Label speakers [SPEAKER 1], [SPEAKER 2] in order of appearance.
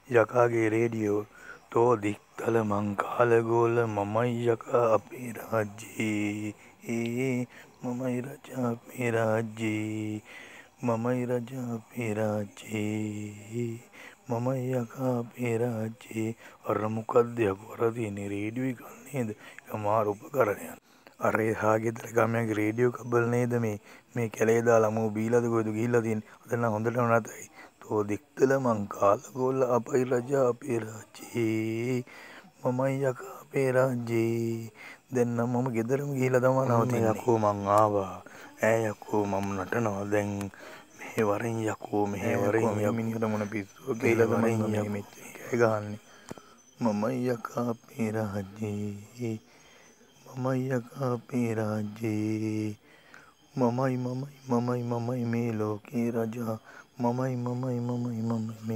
[SPEAKER 1] යකාගේ radio තෝ දික්තල මංකාලගෝල මමයි යකා අපේ රාජ්‍යයේ මමයි රජා අපේ රාජ්‍යයේ මමයි රජා අපේ රාජ්‍යයේ මමයි යකා අපේ රාජ්‍යයේ අර මොකක්ද යකෝ අර තියෙන රේඩියෝ එකක් නේද? ඒක මාර උපකරණයක්. අර එහා ගෙදර ගමයාගේ රේඩියෝ කබල් නේද මේ කැලේ දාලා මූ බීලාද කොහෙද ගිහිල්ලා තියෙන්නේ. අද නම් හොඳටම නැතයි. තෝ දික්තල මං කාලගෝල අපයි රජා අපේ රාජ්‍යයේ මමයි යකා අපේ රාජ්‍යයේ දැන් නම් මම ගෙදරම ගිහිල්ලා තමයි නවතින්නේ. යකෝ මං ආවා. ඈ යකෝ මම නටනවා දැන්. මෙහෙ වරෙන් යකෝ මෙහෙ වරෙන් යකෝ මිනිහට මොන පිස්සුවක් ගිහිල්ලාද මං මේ මෙච්චර කෑ ගහන්නේ. මමයි යකා අපේ රාජ්‍යයේ මමයි යකා අපේ රාජ්‍යයේ මමයි මේ ලෝකේ රජා මමයි